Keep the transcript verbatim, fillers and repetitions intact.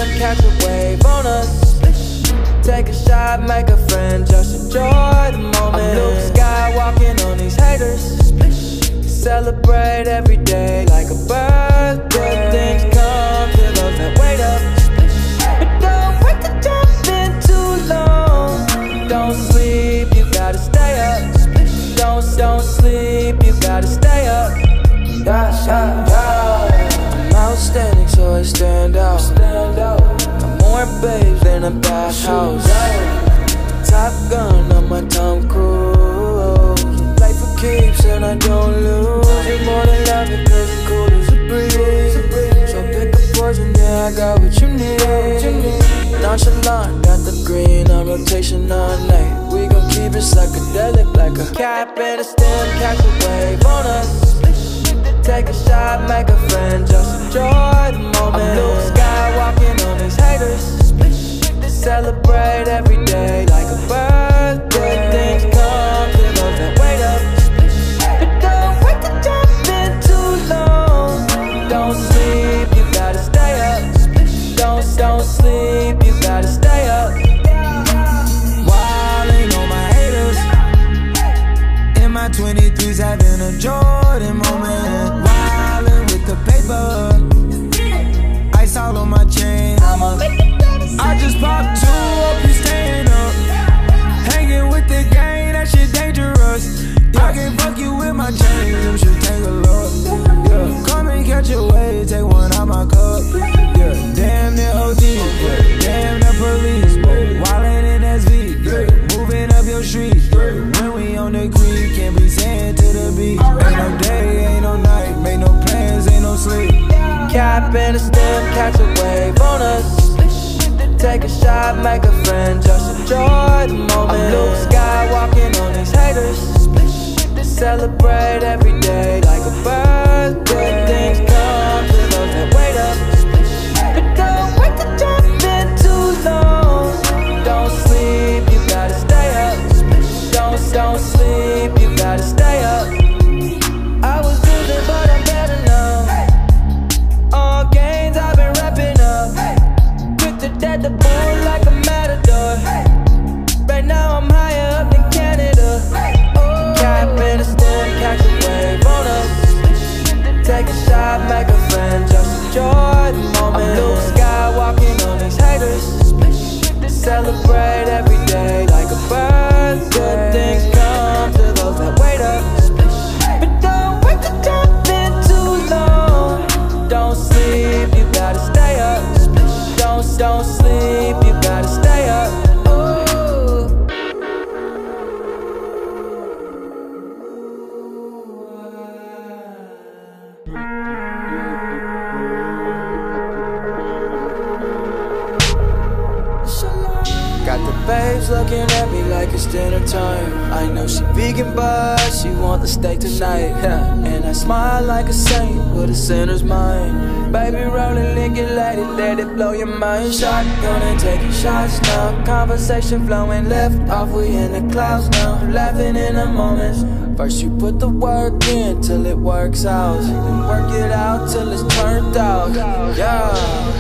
stem, catch a wave on us. Take a shot, make a friend, just enjoy the moment. I'm blue sky walking on these haters. Celebrate every day like a birthday. Good things come to those that wait up. But don't wait to jump in too long. Don't sleep, you gotta stay up. Don't, don't sleep, you gotta stay up. Yeah, yeah, yeah. I'm outstanding, so I stand out. Stand out. I'm more babes than a bathhouse. Top Gun on my Tom Cruise. Play for keeps and I don't lose. You're more than love it cause it's cool as a breeze. So pick a poison, yeah, I got what you need. Nonchalant, got the green on rotation all night. We gon' keep it psychedelic like a cap and a stem, catch a wave on us. Take a shot, make a friend, just enjoy the moment. I'm blue sky walking on these haters. Celebrate every day like a birthday. Things come to those that wait up. But don't wait to jump in too long. Don't sleep, you gotta stay up. Don't, don't sleep, you gotta stay up. Wildin' on my haters. In my twenty-threes having a Jordan moment. Wildin' with the paper. Ice all on my chain, I'm a I just popped two up, you staying up. Hanging with the gang, that shit dangerous. Yeah, I can fuck you with my chains, them should take a look. Yeah, come and catch a wave, take one out my cup. Yeah, damn the O D, yeah, damn the police. Wildin' in S V, yeah, moving up your street. Yeah, when we on the creek, can't be saying to the beat. Ain't no day, ain't no night, make no plans, ain't no sleep. Cap and a stem, catch a wave on us. Take a shot, make a friend, just enjoy the moment. I'm blue sky walking on these haters. Celebrate every day like a birthday. Things come to those that wait up. But don't wait to jump in too long. Don't sleep, you gotta stay up. Don't, don't sleep, you gotta stay up. I was losing but I'm better now. All gains I've been wrapping up. Dead the bull like a matador. Right now I'm higher up than Canada. Cap and a stem, catch a wave on us. Take a shot, make a friend, just enjoy the moment. I'm blue sky walking on these haters. Celebrate every day like a birthday. Good things come to those that wait up. But don't wait to jump in too long. Don't sleep, you gotta stay up. Don't, don't sleep, you gotta stay up. Ooh. Got the babes looking at me like it's dinner time. I know she vegan but she want the steak tonight. And I smile like a saint with a sinner's mind. Baby, roll it, lick it, let it, let it blow your mind. Shotgun and taking shots now. Conversation flowing left off, we in the clouds now. Laughing in the moments. First you put the work in till it works out. Then work it out till it's turned out. Yeah.